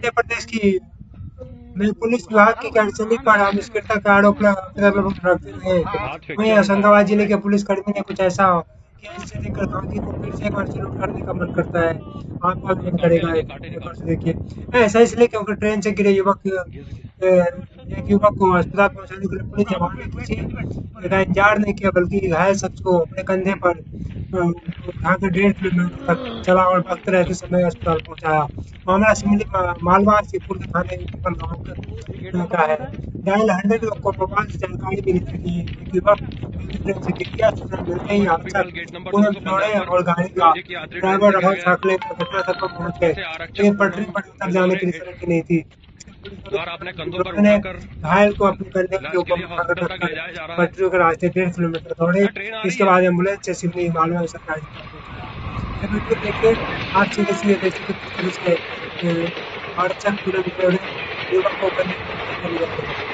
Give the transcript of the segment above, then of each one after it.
मध्य प्रदेश की में पुलिस विभाग की कार्रवाई पर अनिश्चितता का आरोप रखते हुए वहीं होशंगाबाद जिले के पुलिसकर्मी ने कुछ ऐसा किया जिसे देखकर गांधी को फिर से एक बार सैल्यूट करने का मन करता है। आपका भी मन करेगा एक बार से देखिए। ऐसा इसलिए क्योंकि ट्रेन से गिरे एक युवक को अस्पताल पहुंचाने के लिए पुलिस जवान ने किसी का इंतजार नहीं किया बल्कि घायल शख्स को अपने कंधे पर उठाकर 1.5 किलोमीटर तक चला और भागते रहते समय अस्पताल पहुंचाया। मामला सिमली मालवा सीपुर के थाने पीपल गांव का है। डायल 100 को मोबाइल से जानकारी मिली थी कि एक युवक ट्रेन से गिर गया। सूचना मिलते ही हादसा पुनः दौड़े और गाड़ी का ड्राइवर राहुल साकले घटनास्थल पर पहुंच गए, लेकिन पटरी पर उतर जाने की सड़क नहीं थी। उन्होंने घायल को अपने कंधे के ऊपर उठाकर रखकर पटरियों के रास्ते 1.5 किलोमीटर दौड़े। इसके बाद एम्बुलेंस से सिवनी मालवा सरकारी अस्पताल पहुंचाया। ये वीडियो देखिए आज से देखिए देश की पुलिस के 68 किलोमीटर युवक को कंधे पर लिया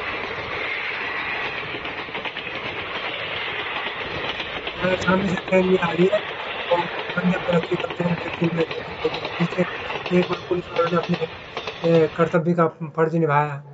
सामने से ट्रेन भी आ रही है और कंधे पर रखी ट्रेन पीछे एक बार पुलिस वालों ने अपने कर्तव्य का फर्ज निभाया।